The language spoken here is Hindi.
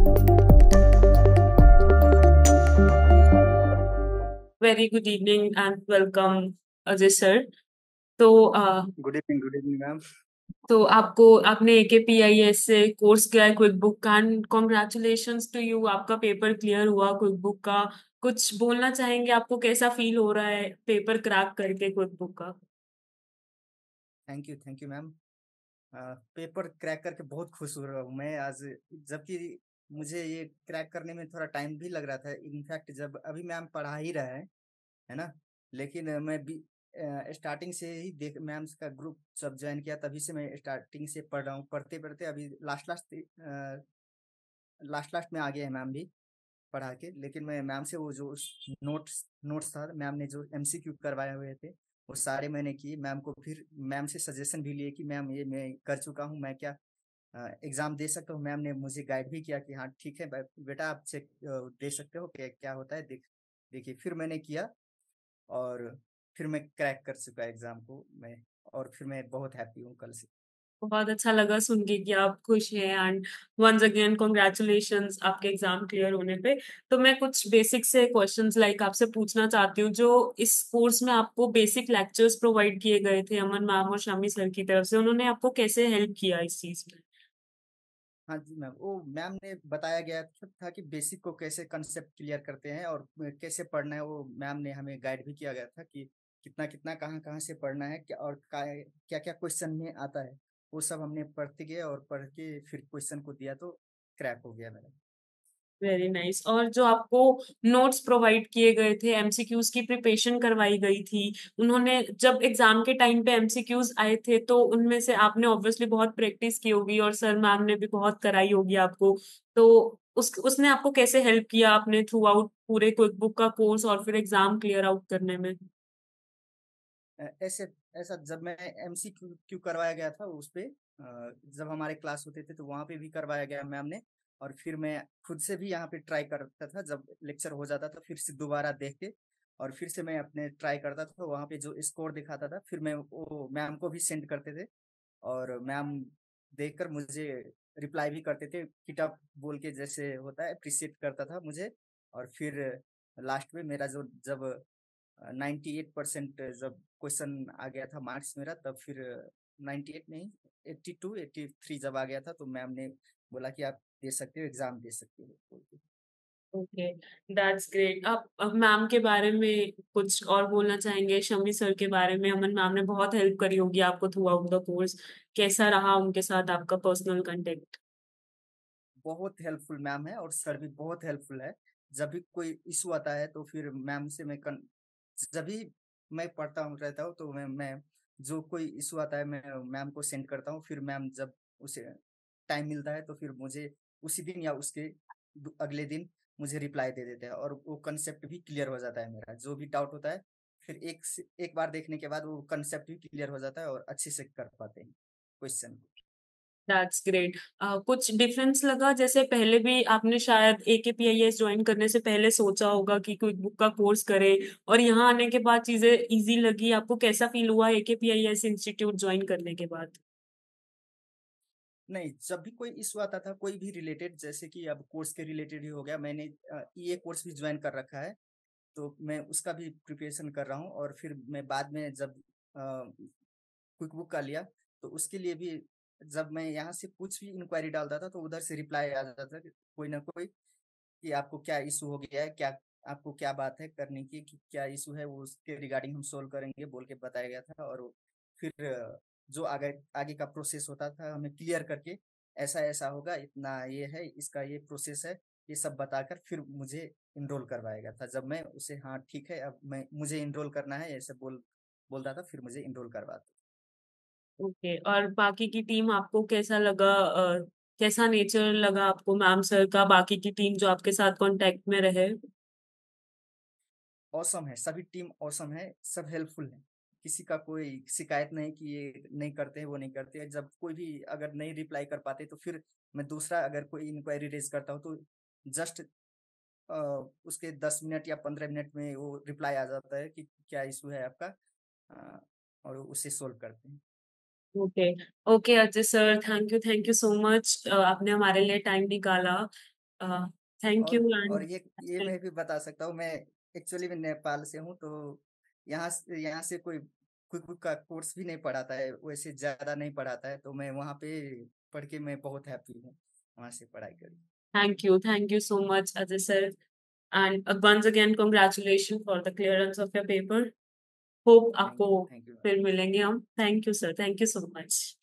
Very good evening and welcome Ajay sir. तो गुड इवनिंग मैम। आपको आपने AKPIS से कोर्स किया है क्विक बुक का एंड कॉन्ग्रेचुलेशंस टू यू, आपका पेपर क्लियर हुआ क्विक बुक का। कुछ बोलना चाहेंगे, आपको कैसा फील हो रहा है पेपर क्रैक करके क्विक बुक का? Thank you ma'am. Paper crack करके बहुत खुश हो रहा हूँ मैं आज। जबकि मुझे ये क्रैक करने में थोड़ा टाइम भी लग रहा था। इनफैक्ट जब अभी मैम पढ़ा ही रहा है ना। लेकिन मैं भी स्टार्टिंग से ही देख मैम का ग्रुप जब ज्वाइन किया तभी से मैं स्टार्टिंग से पढ़ रहा हूँ। पढ़ते पढ़ते अभी लास्ट लास्ट में आ गए हैं मैम भी पढ़ा के। लेकिन मैं मैम से वो जो नोट्स नोट्स था, मैम ने जो MCQ करवाए हुए थे वो सारे मैंने किए। मैम को फिर मैम से सजेशन भी लिए कि मैम ये मैं कर चुका हूँ, मैं क्या एग्जाम दे सकता हूँ। मैम ने मुझे गाइड भी किया कि हाँ ठीक है बेटा आप चेक दे सकते हो क्या क्या होता है देखिए। फिर मैंने किया और फिर मैं क्रैक कर चुका एग्जाम को मैं। और फिर मैं बहुत हैप्पी हूँ कल से। बहुत अच्छा लगा सुन के कि आप खुश हैं एंड वंस अगेन कॉन्ग्रेचुलेशंस आपके एग्जाम क्लियर होने पे। तो मैं कुछ बेसिक से क्वेश्चंस लाइक आपसे पूछना चाहती हूँ। जो इस कोर्स में आपको बेसिक लेक्चर्स प्रोवाइड किए गए थे अमन मैम और शमी सर की तरफ से, उन्होंने आपको कैसे हेल्प किया इस चीज में? हाँ जी मैम, वो मैम ने बताया गया था कि बेसिक को कैसे कंसेप्ट क्लियर करते हैं और कैसे पढ़ना है। वो मैम ने हमें गाइड भी किया गया था कि कितना कितना कहाँ कहाँ से पढ़ना है क्या, और क्या क्या क्वेश्चन में आता है। वो सब हमने पढ़ते गए और पढ़ के फिर क्वेश्चन को दिया तो क्रैक हो गया मेरा। Very nice. और जो आपको नोट्स प्रोवाइड किए गए थे, MCQs की प्रिपरेशन करवाई गई थी, उन्होंने जब एग्जाम के टाइम पे MCQs आए थे तो उनमें से आपने ऑब्वियसली बहुत प्रैक्टिस की होगी और सर मैम ने भी बहुत कराई होगी आपको। तो उसने आपको कैसे हेल्प किया आपने थ्रू आउट पूरे क्विक बुक का कोर्स और फिर एग्जाम क्लियर आउट करने में? ऐसे ऐसा जब मैं MCQ करवाया गया था उस पे जब हमारे क्लास होते थे तो वहाँ पे भी करवाया गया मैम ने। और फिर मैं खुद से भी यहाँ पे ट्राई करता था, जब लेक्चर हो जाता था फिर से दोबारा देख के और फिर से मैं अपने ट्राई करता था। वहाँ पे जो स्कोर दिखाता था फिर मैं वो मैम को भी सेंड करते थे और मैम देखकर मुझे रिप्लाई भी करते थे किताब बोल के, जैसे होता है अप्रिशिएट करता था मुझे। और फिर लास्ट में मेरा जो जब 98% जब क्वेश्चन आ गया था मार्क्स मेरा, तब फिर 98 नहीं 82 83 जब आ गया था तो मैम ने बोला कि आप दे सकते हो, एग्जाम दे सकते हो बोल के। Okay, that's great. अब मैम के बारे में कुछ और बोलना चाहेंगे? शमी सर के बारे में अमन मैम ने बहुत हेल्प करी होगी आपको थ्रू आउट द कोर्स। कैसा रहा उनके साथ आपका पर्सनल कांटेक्ट? बहुत हेल्पफुल मैम है और सर भी बहुत हेल्पफुल है। जब भी कोई इशू आता है तो फिर मैम से जब भी मैं पढ़ता हूँ रहता हूँ तो मैं जो कोई इशू आता है मैं मैम को सेंड करता हूँ। फिर मैम जब उसे टाइम मिलता है तो फिर मुझे उसी दिन या उसके अगले दिन मुझे रिप्लाई दे देते हैं और वो कंसेप्ट भी क्लियर हो जाता है। मेरा जो भी डाउट होता है फिर एक बार देखने के बाद वो कंसेप्ट भी क्लियर हो जाता है और अच्छे से कर पाते हैं क्वेश्चन। That's great. कुछ डिफरेंस लगा? जैसे पहले भी आपने शायद AKPIS ज्वाइन करने से पहले सोचा होगा कि क्विक बुक का कोर्स करे और यहाँ आने के बाद चीजें इजी लगी आपको? कैसा फील हुआ AKPIS इंस्टीट्यूट ज्वाइन करने के बाद? नहीं, जब भी कोई इशू आता था कोई भी रिलेटेड, जैसे कि अब कोर्स के रिलेटेड ही हो गया, मैंने ये कोर्स भी ज्वाइन कर रखा है तो मैं उसका भी प्रिपरेशन कर रहा हूँ। और फिर मैं बाद में जब क्विक बुक का लिया तो उसके लिए भी जब मैं यहाँ से कुछ भी इंक्वायरी डालता था तो उधर से रिप्लाई आ जाता था कि कोई ना कोई कि आपको क्या इशू हो गया है, क्या आपको क्या बात है करने की, कि क्या इशू है वो उसके रिगार्डिंग हम सोल्व करेंगे बोल के बताया गया था। और फिर जो आगे आगे का प्रोसेस होता था हमें क्लियर करके ऐसा ऐसा होगा, इतना ये है, इसका ये प्रोसेस है, ये सब बताकर फिर मुझे इनरोल करवाया गया था। जब मैं उसे हाँ ठीक है अब मैं मुझे इनरोल करना है ऐसे बोलता था फिर मुझे इनरोल करवाता। ओके, और बाकी की टीम आपको कैसा लगा? कैसा नेचर लगा आपको मैम सर का, बाकी की टीम जो आपके साथ कांटेक्ट में रहे? औसम है, सभी टीम औसम है, सब हेल्पफुल है। किसी का कोई शिकायत नहीं कि ये नहीं करते हैं वो नहीं करते हैं। जब कोई भी अगर नहीं रिप्लाई कर पाते तो फिर मैं दूसरा अगर कोई इंक्वायरी रेज करता हूँ तो जस्ट उसके 10 मिनट या 15 मिनट में वो रिप्लाई आ जाता है कि क्या इशू है आपका। अ, और उसे सोल्व करते हैं। Okay. Okay Ajay sir, thank you so much, आपने हमारे लिए टाइम निकाला। थैंक यू और एंड ये मैं भी बता सकता हूँ, मैं एक्चुअली मैं नेपाल से हूँ, तो यहाँ से कोई कुक का कोर्स भी नहीं पढ़ाता है, वैसे ज्यादा नहीं पढ़ाता है, तो मैं वहाँ पे पढ़ के मैं बहुत हैप्पी हूँ वहाँ से पढ़ाई करी। Thank you so much Ajay sir, and once again congratulation for the clearance of your paper. Hope आपको थैंक यू। फिर मिलेंगे हम। Thank you sir, thank you so much.